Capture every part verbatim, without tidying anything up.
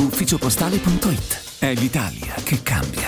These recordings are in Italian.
ufficiopostale punto it. È l'Italia che cambia.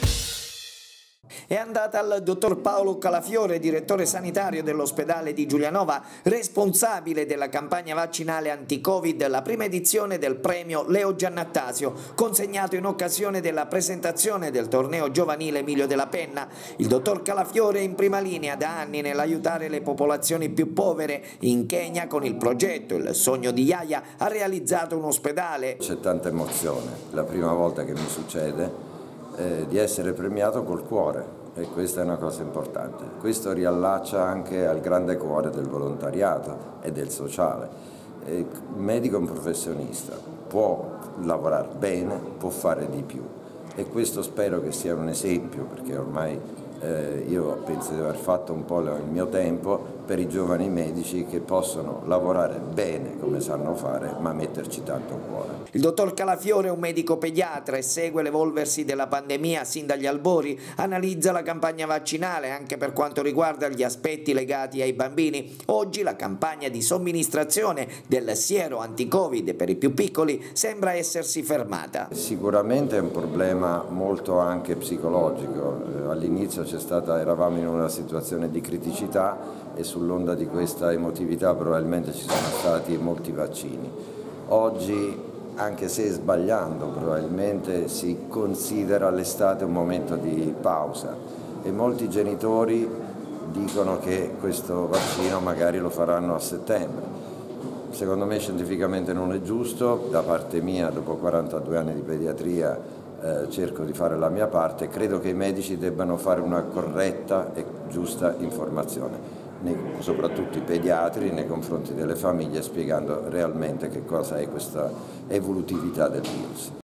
È andata al dottor Paolo Calafiore, direttore sanitario dell'ospedale di Giulianova, responsabile della campagna vaccinale anti-Covid, la prima edizione del premio Leo Giannattasio, consegnato in occasione della presentazione del torneo giovanile Emilio della Penna. Il dottor Calafiore è in prima linea da anni nell'aiutare le popolazioni più povere. In Kenya, con il progetto Il sogno di Yaya, ha realizzato un ospedale. C'è tanta emozione, la prima volta che mi succede eh, di essere premiato col cuore. E questa è una cosa importante. Questo riallaccia anche al grande cuore del volontariato e del sociale. Il medico è un professionista, può lavorare bene, può fare di più e questo spero che sia un esempio, perché ormai eh, io penso di aver fatto un po' il mio tempo per i giovani medici che possono lavorare bene come sanno fare, ma metterci tanto cuore. Il dottor Calafiore è un medico pediatra e segue l'evolversi della pandemia sin dagli albori, analizza la campagna vaccinale anche per quanto riguarda gli aspetti legati ai bambini. Oggi la campagna di somministrazione del siero anti-Covid per i più piccoli sembra essersi fermata. Sicuramente è un problema molto anche psicologico. All'inizio c'è stata, eravamo in una situazione di criticità e sull'onda di questa emotività probabilmente ci sono stati molti vaccini. Oggi, anche se sbagliando, probabilmente si considera l'estate un momento di pausa e molti genitori dicono che questo vaccino magari lo faranno a settembre. Secondo me scientificamente non è giusto, da parte mia dopo quarantadue anni di pediatria eh, cerco di fare la mia parte, credo che i medici debbano fare una corretta e giusta informazione, soprattutto i pediatri nei confronti delle famiglie, spiegando realmente che cosa è questa evolutività del virus.